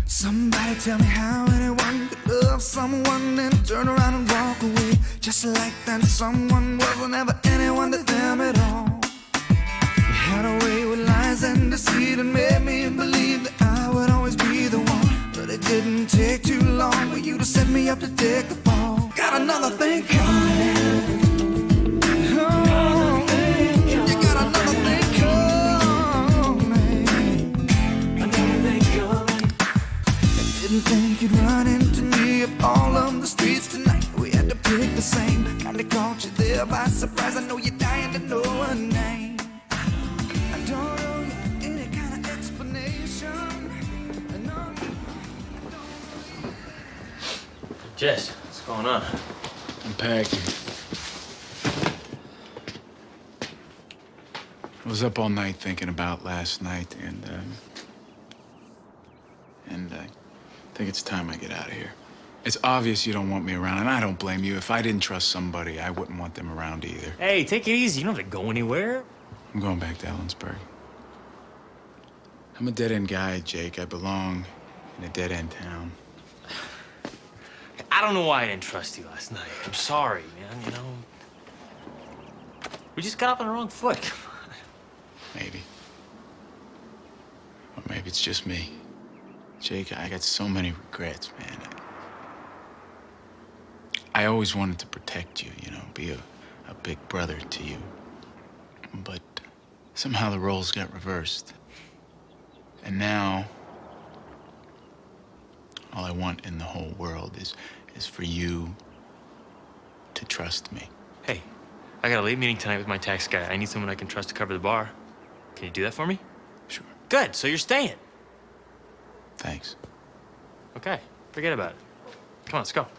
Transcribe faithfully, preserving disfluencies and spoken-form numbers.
Somebody tell me how anyone could love someone and turn around and walk away just like that someone wasn't ever anyone to them at all. You had a way with lies and deceit and made me believe that I would always be the one. But it didn't take too long for you to set me up to take the fall. Got another thing coming. Didn't think you'd run into me up all of the streets tonight. We had to pick the same. Kinda caught you there by surprise. I know you're dying to know her name. I don't owe you any kind of explanation. No. Jess, what's going on? I'm packing. I was up all night thinking about last night, and um, and uh, I think it's time I get out of here. It's obvious you don't want me around, and I don't blame you. If I didn't trust somebody, I wouldn't want them around either. Hey, take it easy. You don't have to go anywhere. I'm going back to Ellensburg. I'm a dead-end guy, Jake. I belong in a dead-end town. I don't know why I didn't trust you last night. I'm sorry, man, you know. We just got off on the wrong foot. Maybe. Or maybe it's just me. Jake, I got so many regrets, man. I always wanted to protect you, you know, be a, a big brother to you. But somehow the roles got reversed. And now, all I want in the whole world is, is for you to trust me. Hey, I got a late meeting tonight with my tax guy. I need someone I can trust to cover the bar. Can you do that for me? Sure. Good, so you're staying. Thanks. Okay, forget about it. Come on, let's go.